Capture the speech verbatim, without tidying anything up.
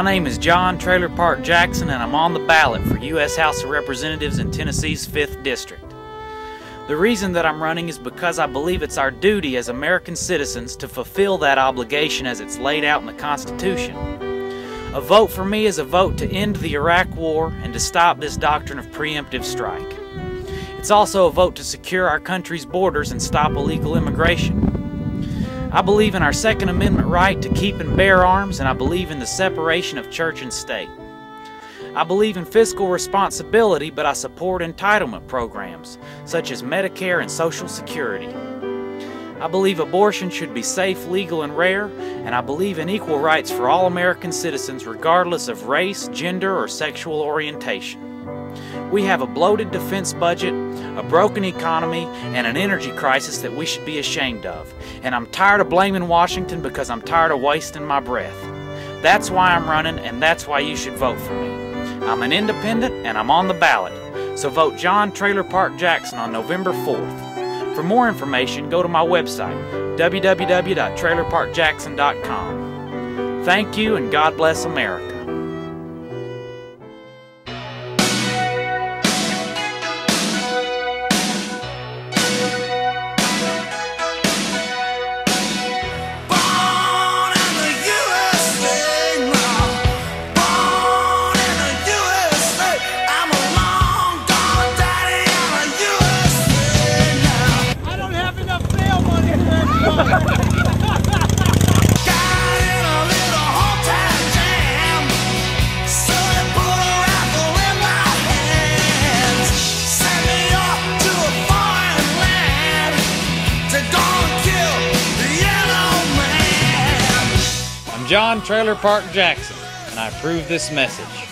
My name is Jon Trailerpark Jackson, and I'm on the ballot for U S House of Representatives in Tennessee's fifth District. The reason that I'm running is because I believe it's our duty as American citizens to fulfill that obligation as it's laid out in the Constitution. A vote for me is a vote to end the Iraq War and to stop this doctrine of preemptive strike. It's also a vote to secure our country's borders and stop illegal immigration. I believe in our Second Amendment right to keep and bear arms, and I believe in the separation of church and state. I believe in fiscal responsibility, but I support entitlement programs, such as Medicare and Social Security. I believe abortion should be safe, legal, and rare, and I believe in equal rights for all American citizens regardless of race, gender, or sexual orientation. We have a bloated defense budget, a broken economy, and an energy crisis that we should be ashamed of. And I'm tired of blaming Washington because I'm tired of wasting my breath. That's why I'm running, and that's why you should vote for me. I'm an independent, and I'm on the ballot. So vote Jon Trailerpark Jackson on November fourth. For more information, go to my website, w w w dot trailer park jackson dot com. Thank you, and God bless America. I'm Jon Trailerpark Jackson, and I approve this message.